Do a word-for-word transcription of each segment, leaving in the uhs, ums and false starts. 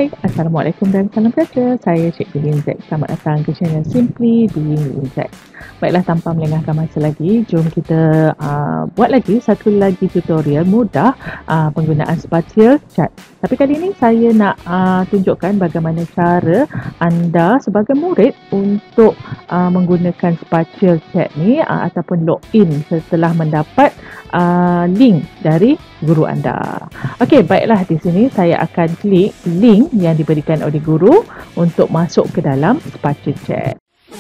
Hai, Assalamualaikum dan salam sejahtera. Saya Cikgu Lin Z. Selamat datang ke channel Simply Doing Lin Z. Baiklah, tanpa melengahkan masa lagi, jom kita uh, buat lagi satu lagi tutorial mudah uh, penggunaan spatial chart. Tapi kali ini saya nak uh, tunjukkan bagaimana cara anda sebagai murid untuk uh, menggunakan spatial chart ni uh, ataupun login setelah mendapat uh, link dari guru anda. Okey, baiklah, di sini saya akan klik link yang diberikan oleh guru untuk masuk ke dalam spatial chat.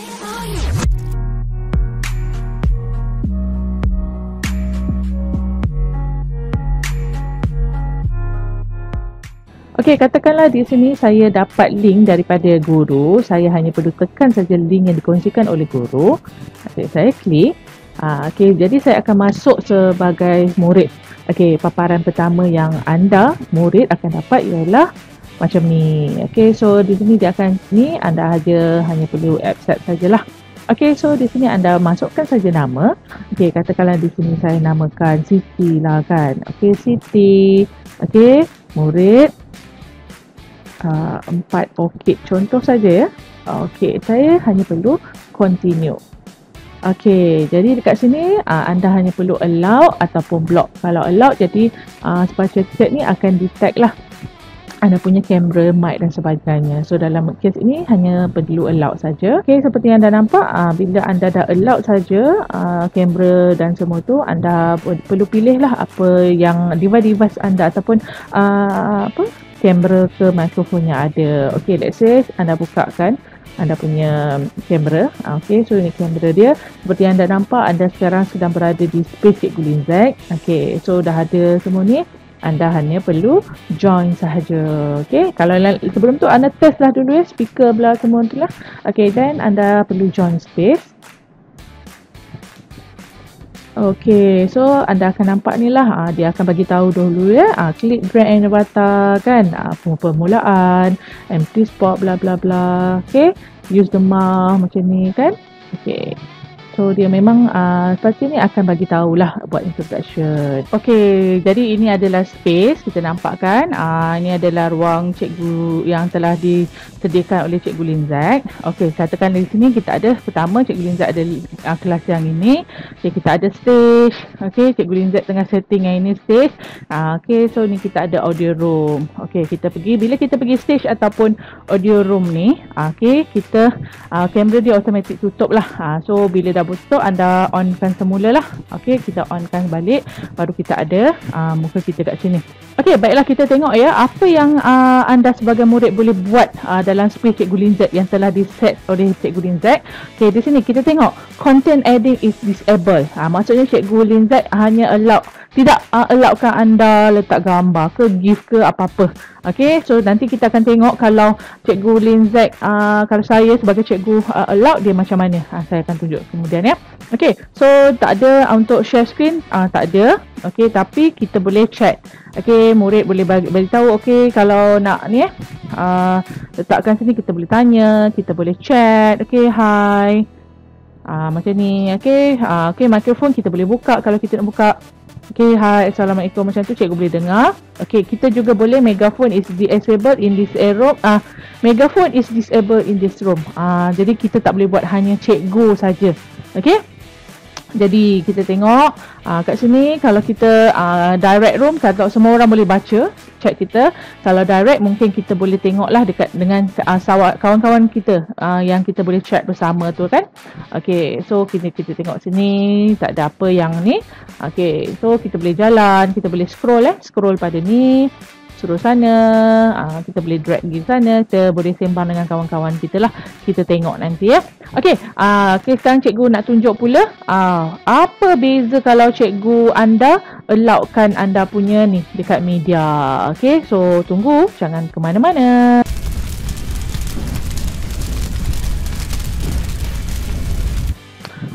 Okey, katakanlah di sini saya dapat link daripada guru. Saya hanya perlu tekan saja link yang dikongsikan oleh guru. Okey, saya klik. Ha, Okey, jadi saya akan masuk sebagai murid. Okey, paparan pertama yang anda murid akan dapat ialah macam ni. Okey, so di sini dia akan ni, anda aja hanya perlu accept sajalah. Okey, so di sini anda masukkan saja nama. Okey, katakanlah di sini saya namakan Siti lah kan. Okey, Siti. Okey, murid uh, empat. Okey, contoh saja ya. Okey, saya hanya perlu continue. Okey, jadi dekat sini uh, anda hanya perlu allow ataupun block. Kalau allow, jadi uh, spatial chat ni akan detect lah anda punya kamera, mic dan sebagainya. So dalam kes ini hanya perlu allow saja. Okey, seperti yang anda nampak, uh, bila anda dah allow saja uh, kamera dan semua tu, anda perlu pilih lah apa yang device-device anda ataupun uh, apa kamera ke mikrofon yang ada. Okey, let's say anda bukakan anda punya kamera. Okey, so ini kamera dia. Seperti yang anda nampak, anda sekarang sedang berada di space Cikgu Lin Z. Okey, so dah ada semua ni. Anda hanya perlu join sahaja. Okey, kalau sebelum tu anda test lah dulu ya, speaker belah semua tu lah. Okey, then anda perlu join space. Okey, so anda akan nampak ni lah, ha, dia akan bagi tahu dulu ya, ha, klik drag and avatar kan, ha, permulaan, empty spot bla bla bla. Okey, use the mouse macam ni kan. Okey, so dia memang uh, seperti ni akan bagi tahulah buat introduction. Okey, jadi ini adalah space, kita nampak kan. Uh, ini adalah ruang cikgu yang telah disediakan oleh Cikgu Lin Z. Okey, katakan di sini kita ada pertama Cikgu Lin Z ada uh, kelas yang ini. Okey, kita ada stage. Okey, Cikgu Lin Z tengah setting yang ini stage. Uh, Okey, so ni kita ada audio room. Okey, kita pergi, bila kita pergi stage ataupun audio room ni, uh, okey, kita uh, kamera dia automatic tutup lah. Uh, so bila dah butuh, anda onkan semula lah. Okey, kita onkan balik, baru kita ada uh, muka kita kat sini. Okey, baiklah, kita tengok ya apa yang uh, anda sebagai murid boleh buat uh, dalam space Cikgu Lin Z yang telah diset oleh Cikgu Lin Z. Okey, di sini kita tengok content adding is disabled. Uh, maksudnya Cikgu Lin Z hanya allow, tidak uh, allowkan anda letak gambar ke GIF ke apa-apa. Okey, so nanti kita akan tengok kalau Cikgu Lin Z, uh, kalau saya sebagai cikgu uh, allow dia macam mana. Uh, saya akan tunjuk kemudian ya. Okey, so tak ada uh, untuk share screen, uh, tak ada. Okey, tapi kita boleh chat. Okey, murid boleh bagi, bagi tahu, okey, kalau nak ni eh, uh, letakkan sini, kita boleh tanya, kita boleh chat. Okey, hi. Uh, macam ni. Okey, uh, okey, mikrofon kita boleh buka kalau kita nak buka. Okey, hai, assalamualaikum, macam tu cikgu boleh dengar. Okey, kita juga boleh megaphone is disabled in this room. Ah, uh, megaphone is disabled in this room. Ah, uh, jadi kita tak boleh buat hanya cikgu saja. Okey. Jadi kita tengok uh, kat sini, kalau kita uh, direct room, kalau semua orang boleh baca chat kita. Kalau direct, mungkin kita boleh tengoklah dekat dengan uh, kawan-kawan kita uh, yang kita boleh chat bersama tu kan. Okey, so kita kita tengok sini, tak ada apa yang ni. Okey, so kita boleh jalan, kita boleh scroll eh, scroll pada ni, suruh sana, uh, kita boleh drag pergi sana, kita boleh sembang dengan kawan-kawan kita lah. Kita tengok nanti ya. Okey, uh, okay, sekarang cikgu nak tunjuk pula uh, apa beza kalau cikgu anda allowkan anda punya ni dekat media. Okey, so tunggu, jangan ke mana-mana.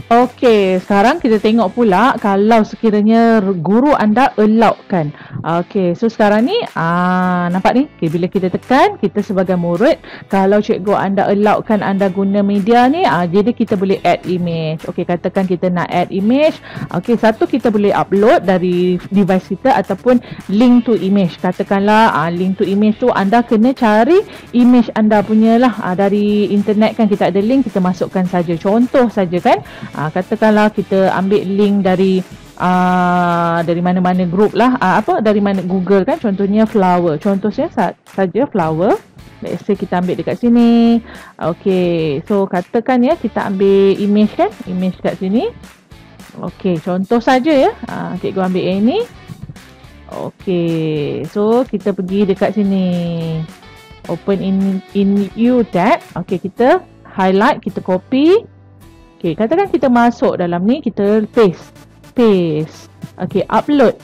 Okey, sekarang kita tengok pula kalau sekiranya guru anda allowkan. Okey, so sekarang ni ah nampak ni, okay, bila kita tekan, kita sebagai murid, kalau cikgu anda allowkan anda guna media ni, ah jadi kita boleh add image. Okey, katakan kita nak add image. Okey, satu kita boleh upload dari device kita ataupun link to image. Katakanlah ah link to image tu anda kena cari image anda punya lah ah, dari internet kan, kita ada link, kita masukkan saja. Contoh saja kan. Ah, katakanlah kita ambil link dari uh, dari mana-mana group lah, uh, apa dari mana Google kan, contohnya flower, contohnya sa- saja flower. Let's say kita ambil dekat sini. Okay, so katakan ya kita ambil image kan, image kat sini. Okay, contoh saja ya, uh, cikgu ambil yang ini. Okay, so kita pergi dekat sini, open in in new tab. Okay, kita highlight, kita copy. Okay, katakan kita masuk dalam ni, kita paste. Paste. Okay, upload.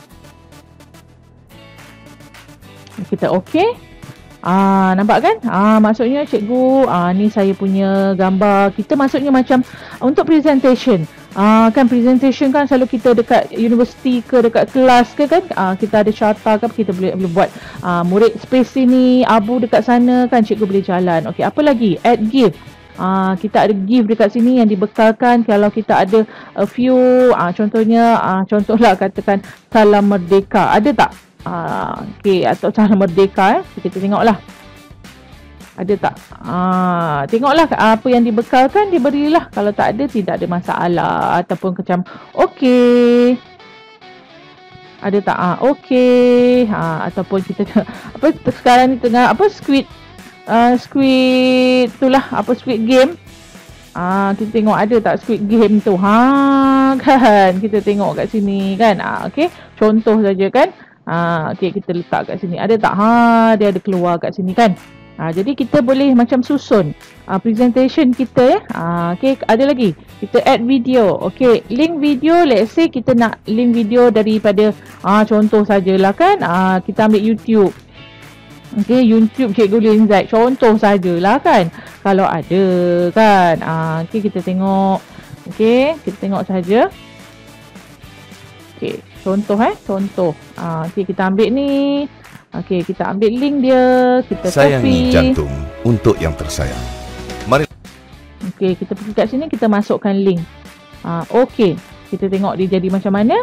Kita okay. Ah, nampak kan? Ah, maksudnya cikgu, ah, ni saya punya gambar. Kita maksudnya macam untuk presentation. Ah, kan presentation kan selalu kita dekat universiti ke, dekat kelas ke kan, ah, kita ada carta kan, kita boleh, boleh buat ah, murid space sini, abu dekat sana kan, cikgu boleh jalan. Okay, apa lagi? Add gift. Uh, kita ada gift dekat sini yang dibekalkan kalau kita ada a few, uh, contohnya uh, contohlah katakan salam merdeka, ada tak? Uh, okay, atau salam merdeka eh, kita tengoklah ada tak? Uh, tengoklah apa yang dibekalkan, diberilah. Kalau tak ada, tidak ada masalah. Ataupun macam okay, ada tak? Ah, uh, okay. Uh, ataupun kita apa sekarang ni tengah apa squid Uh, squid itulah, apa squid game. Ah, uh, kita tengok ada tak squid game tu. Ha kan, kita tengok kat sini kan. Ah, okey, contoh saja kan. Ah, okey, kita letak kat sini. Ada tak? Ha, dia ada keluar kat sini kan. Ah, jadi kita boleh macam susun ah, presentation kita ya. Ah, okey, ada lagi. Kita add video. Okey, link video, let's say kita nak link video daripada ah contoh sajalah kan. Ah, kita ambil YouTube. Okay, YouTube Cikgu Linzat, contoh sajalah kan, kalau ada kan. Ah, okay, kita tengok. Okay, kita tengok saja. Okay, contoh eh, contoh. Ah, okay, kita ambil ni. Okay, kita ambil link dia, kita Sayangi copy. jantung untuk yang tersayang. Mari. Okay, kita pergi kat sini, kita masukkan link. Ah, okay, kita tengok dia jadi macam mana.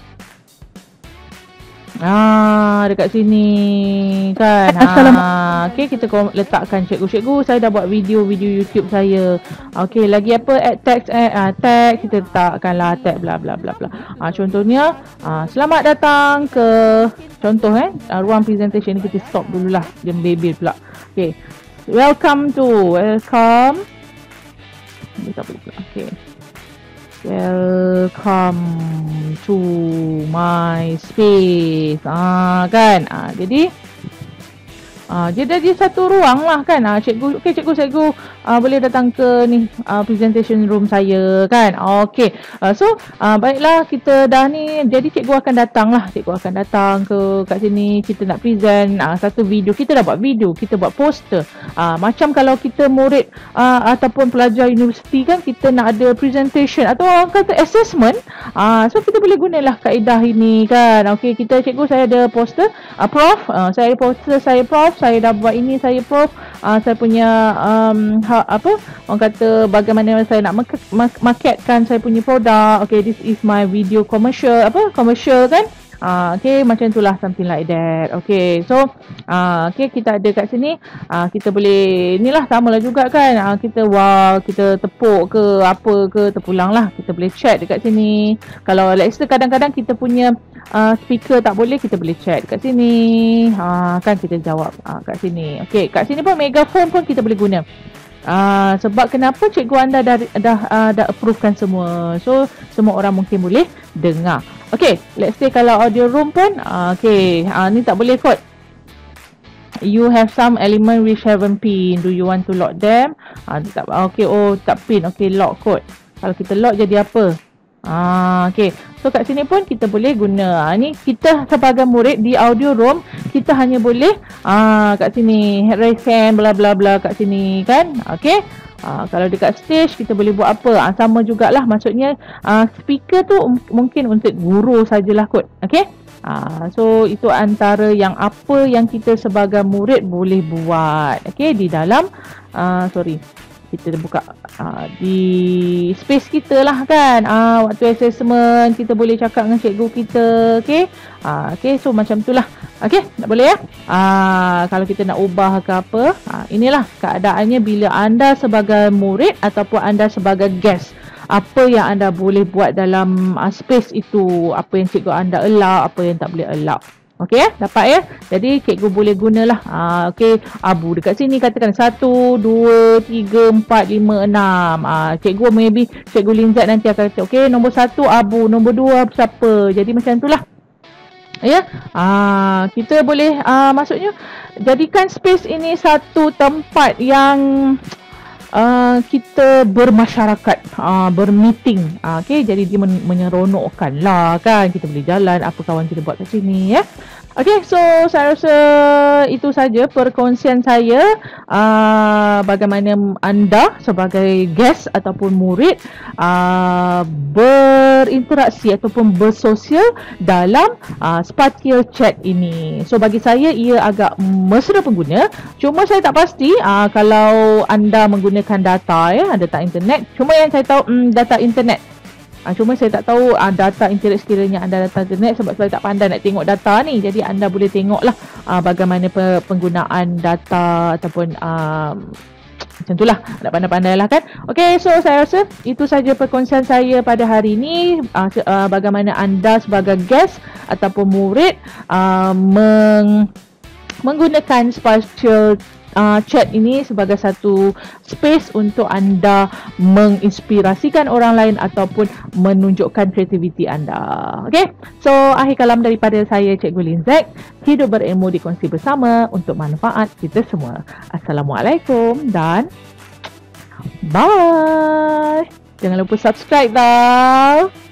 Ah, dekat sini kan. Ah, okey, kita letakkan cikgu. Cikgu, saya dah buat video-video YouTube saya. Okey, lagi apa? Add text, add uh, tag, kita letakkanlah tag bla bla bla bla. Ah, contohnya, ah, selamat datang ke, contoh eh, ah, ruang presentation ni, kita stop dululah. Dia membebel pula. Okey. Welcome to, welcome. Dia tak boleh pula. Okey. Welcome to my space. Ah, kan? Ah, jadi ah, dia jadi satu ruang lah kan. Ah, cikgu, okey cikgu, cikgu ah, boleh datang ke ni ah, presentation room saya kan. Okey. Ah, so ah, baiklah, kita dah ni, jadi cikgu akan datang lah. Cikgu akan datang ke kat sini, kita nak present ah, satu video. Kita dah buat video, kita buat poster. Ah, macam kalau kita murid ah, ataupun pelajar universiti kan, kita nak ada presentation atau orang kata assessment. Ah, so kita boleh gunalah kaedah ini kan. Okey, kita cikgu, saya ada poster. Ah, prof, ah, saya ada poster, saya prof. Saya dah buat ini, saya prof. Uh, saya punya um, ha, apa orang kata bagaimana saya nak marketkan saya punya produk. Okay, this is my video commercial, apa commercial kan. Uh, okay, macam itulah, something like that. Okay, so uh, okay, kita ada kat sini. Uh, kita boleh, inilah sama lah juga kan. Uh, kita wow, kita tepuk ke apa ke, terpulang lah. Kita boleh chat dekat sini. Kalau let's say kadang-kadang kita punya uh, speaker tak boleh, kita boleh chat kat sini. Uh, kan kita jawab uh, kat sini. Okay, kat sini pun megaphone pun kita boleh guna. Uh, sebab kenapa cikgu anda dah dah uh, dah approvekan semua, so semua orang mungkin boleh dengar. Okay, let's say kalau audio room pun uh, okay, uh, ni tak boleh kot. You have some element which haven't pin, do you want to lock them? Uh, tak, okay, oh tak pin, okay, lock kot. Kalau kita lock jadi apa? Ah, okey. So kat sini pun kita boleh guna. Ha, ni kita sebagai murid di audio room, kita hanya boleh ah kat sini raise hand bla bla bla kat sini kan. Okey. Ah, kalau dekat stage kita boleh buat apa? Ah, sama jugalah, maksudnya ah, speaker tu um, mungkin untuk guru sajalah kot. Okey. Ah, so itu antara yang apa yang kita sebagai murid boleh buat. Okey, di dalam ah, sorry. Kita buka uh, di space kita lah kan. Uh, waktu assessment kita boleh cakap dengan cikgu kita. Okay. Uh, okay. So macam tu lah. Okay. Tak boleh ya. Uh, kalau kita nak ubah ke apa. Uh, inilah keadaannya bila anda sebagai murid ataupun anda sebagai guest. Apa yang anda boleh buat dalam uh, space itu. Apa yang cikgu anda allow. Apa yang tak boleh allow. Okey ya, dapat ya. Jadi cikgu boleh gunalah. Ah, okey, abu dekat sini katakan satu, dua, tiga, empat, lima, enam. Ah, cikgu maybe cikgu Linzat nanti akan kata, okey, nombor satu abu, nombor dua siapa. Jadi macam itulah. Ya. Ah, kita boleh ah, maksudnya jadikan space ini satu tempat yang Uh, kita bermasyarakat, uh, bermeeting, uh, okay, jadi dia men- menyeronokkan lah kan, kita boleh jalan apa kawan kita buat kat sini ya. Okay, so saya rasa itu saja perkongsian saya uh, bagaimana anda sebagai guest ataupun murid uh, berinteraksi ataupun bersosial dalam uh, Sparkle Chat ini. So bagi saya ia agak mesra pengguna, cuma saya tak pasti uh, kalau anda menggunakan data ya, data internet. Cuma yang saya tahu um, data internet. Ha, cuma saya tak tahu uh, data internet sekiranya anda data internet sebab saya tak pandai nak tengok data ni. Jadi anda boleh tengoklah uh, bagaimana pe- penggunaan data ataupun uh, macam itulah, nak pandai-pandai lah kan. Okay, so saya rasa itu saja perkongsian saya pada hari ini. Uh, uh, bagaimana anda sebagai guest ataupun murid uh, meng- menggunakan Sparkle Uh, chat ini sebagai satu space untuk anda menginspirasikan orang lain ataupun menunjukkan kreativiti anda. Okay, so akhir kalam daripada saya Cikgu Linzat. Hidup berilmu dikongsi bersama untuk manfaat kita semua. Assalamualaikum dan bye. Jangan lupa subscribe dah.